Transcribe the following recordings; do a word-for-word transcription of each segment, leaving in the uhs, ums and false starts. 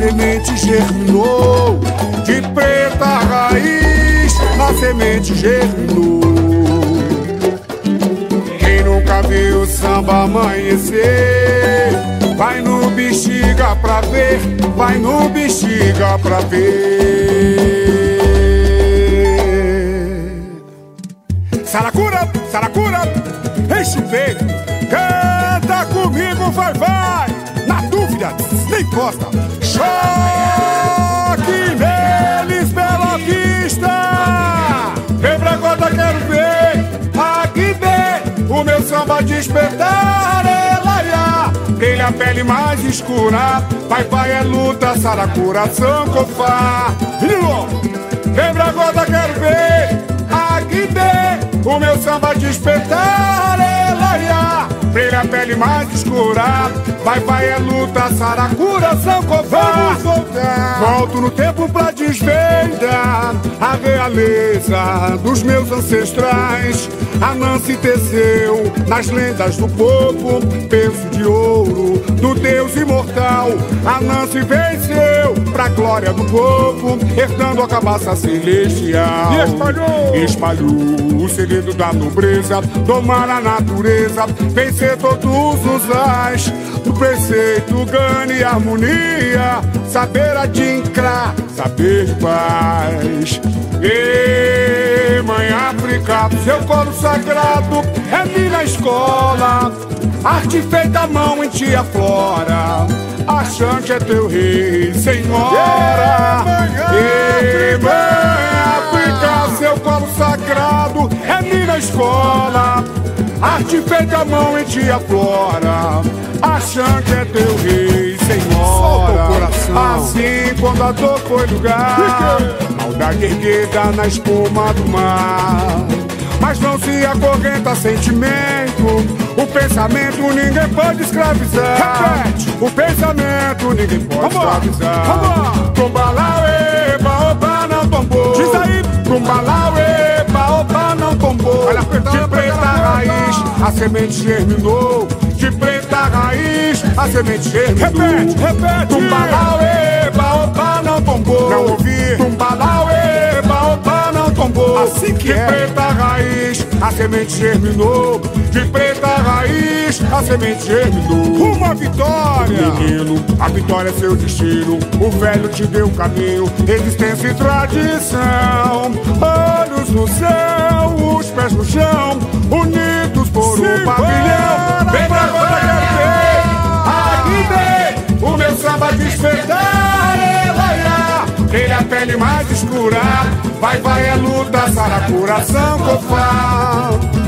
semente germinou. De preta raiz, a semente germinou. Quem nunca viu o samba amanhecer, vai no Bexiga pra ver, vai no Bexiga pra ver. Saracura, saracura, enche o peito, canta comigo, vai, vai. Na dúvida, nem posta. Choque neles, Bela Vista. Vem pra conta, quero ver. Aqui vem o meu samba despertar. Elaia, brilha a pele mais escura. Vai, vai, é luta, saracura, sancofá. Vem pra conta, quero ver. Aqui vem o meu samba despertar. Elaia, brilha a pele mais escura. Vai, vai, é luta, saracura, sancofá. Volto no tempo pra desvendar a realeza dos meus ancestrais. Anansi teceu nas lendas do povo peso de ouro do Deus imortal. Anansi venceu pra glória do povo, herdando a cabaça celestial. E espalhou, espalhou o segredo da nobreza, domar a natureza, vencer todos os ais. Do preceito ganhe harmonia, saber adincrar, saber de paz. E mãe África, seu colo sagrado é minha escola. Arte feita à mão em ti aflora. Axante é teu rei, senhora. E mãe África, seu colo sagrado é minha escola. Arte feita à mão em ti aflora. Axante é teu rei, senhora. Solta o coração. Assim quando a dor foi lugar, maldade erguida na espuma do mar. Mas não se acorrenta sentimento. O pensamento ninguém pode escravizar. Repete. O pensamento ninguém pode Vamos escravizar. Vamos. Tumbalauê, baobá não tombou. Diz aí. Tumbalauê, baobá não tombou. Olha, de preta raiz, a semente germinou. De preta raiz, a semente germinou. Repete, repete. Tumbalauê, baobá não tombou. Não ouvi. Tumbalauê, baobá não tombou. Assim que é. De preta raiz, a semente germinou. De preta raiz, a semente germinou. Uma vitória. Menino, a vitória é seu destino. O velho te deu o caminho, existência e tradição. Olhos no céu, os pés no chão, unidos por Sim, um pavilhão. Vem pra agora, quero ver. Aqui vem o meu samba despertar. Elaia, brilha a pele mais escura. Vai, vai, é luta, saracura, sancofá.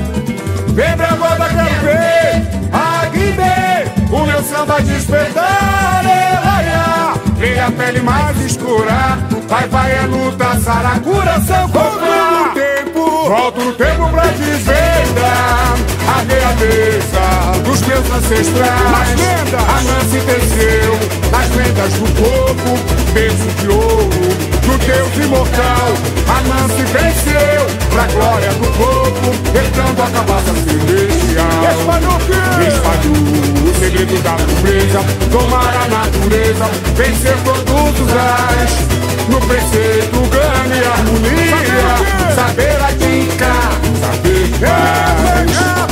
Vem pra agora, quero ver. Aqui vem o meu samba despertar. Elaia, brilha a pele mais escura. Vai, vai, é luta, saracura, sancofá. Volto no tempo pra desvendar a realeza dos meus ancestrais. Anansi teceu nas lendas do povo peso de ouro do Deus imortal. Anansi venceu pra glória do povo, herdando a cabaça celestial. Espalhou o quê? Espalhou o segredo da pobreza, domar a natureza, vencer todos os ais. No preceito ganhe harmonia, saber adivinhar, saber paz.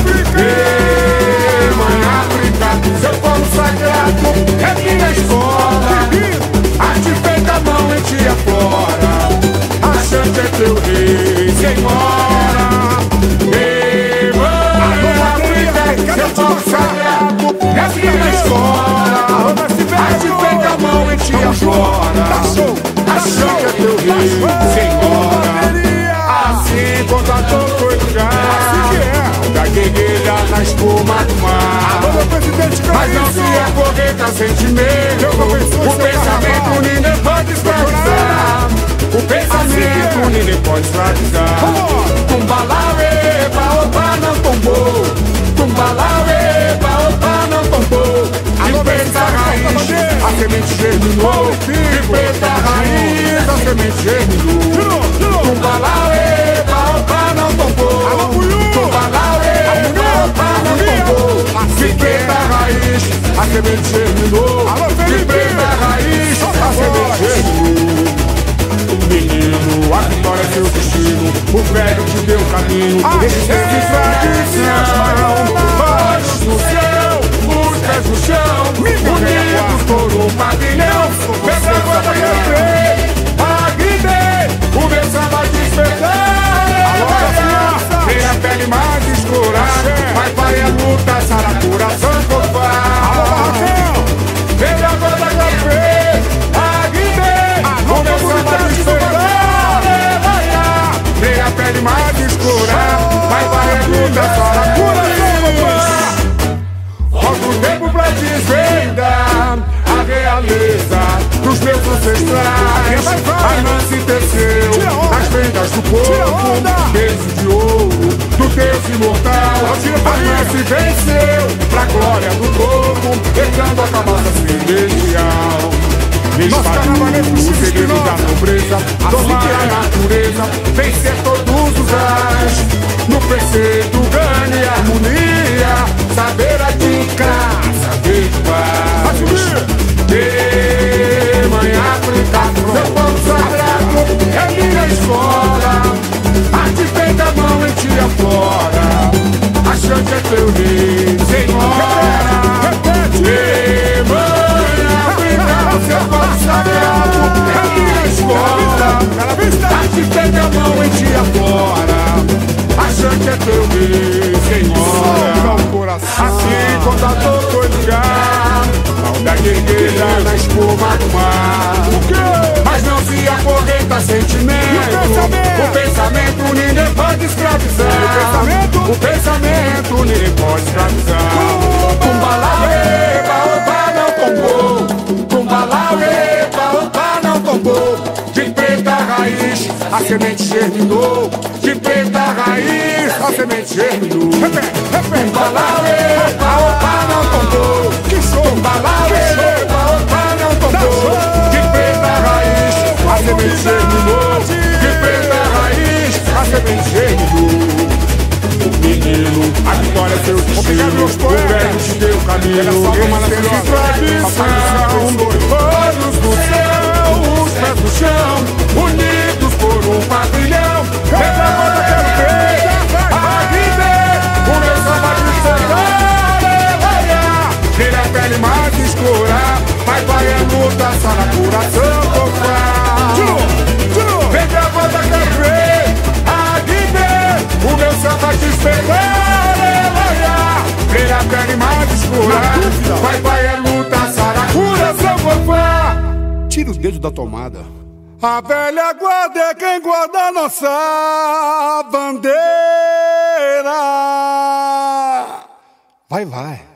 Ei, mãe África, seu polo sagrado é minha escola. Arte feita à mão em ti aflora. Axante é teu rei, senhora. Ei, mãe África, seu polo sagrado é minha escola. Arte feita à mão em ti aflora. Axante é teu rei, senhora. Assim quando a dor foi lugar, da guerreira na espuma do mar. Mas não se acorrenta sentimento. O pensamento ninguém pode escravizar. O pensamento ninguém pode escravizar. Tumbalauê, baobá não tombou. Tumbalauê, baobá não tombou. De preta raiz, a semente germinou. De preta raiz, a semente germinou. Tumbalauê, baobá não tombou. Tumbalauê, baobá não tombou. De preta raiz, a semente germinou. De preta raiz, a saracura, sanfofá. Alô, Barracão! Velha banda café, aguibê, o meu samba de esperar, aleluia. Vem a pele mais escura, vai, vai, é luta, saracura, sanfofá. Rogo o tempo pra desvendar a realeza dos meus ancestrais. A Nancy teceu as vendas do corpo, beijo de ouro do Deus imortal. A Nancy venceu pra glória do corpo, pegando a camada celestial. Espalhou os segredos da nobreza, domar a natureza, vencer todos os ais. No preceito ganhe harmonia, saber a dica, saber de paz. Ei, mãe África, seu povo sagrado, é minha escola. Arte feita a mão em ti aflora, a chante é teu rei, senhora. Ei, mãe África, seu povo sagrado, é minha escola. Arte feita a mão em ti aflora, a chante é teu rei, senhora. Assim quando a dor foi ligar, da guerreira na espuma do mar. Mas não se acorrenta sentimento. O pensamento ninguém pode escravizar. O pensamento ninguém pode escravizar. Tumbalauê, baobá não tombou. Tumbalauê, baobá não tombou. De preta raiz a semente germinou. De preta raiz a semente germinou. Tumbalauê, baobá não tombou. Tumbalauê, baobá não tombou. De preta raiz a semente germinou. De preta raiz a semente germinou. Menino, a vitória é seu destino. O velho te deu o caminho. Esse de tradição. Olhos no céu, os pés no chão, unidos por um pavilhão. Lembra a banda que eu vejo, a o meu samba de celular, aleluia. Vira a pele mais escura, vai, vai, é luta, saracura, sanfofá. Vem a banda que eu vejo, a o meu samba de celular, aleluia. Vira a pele mais escura, vai, vai, é luta, saracura, sanfofá. Tira o dedo da tomada. A velha guarda é quem guarda a nossa bandeira. Vai, vai.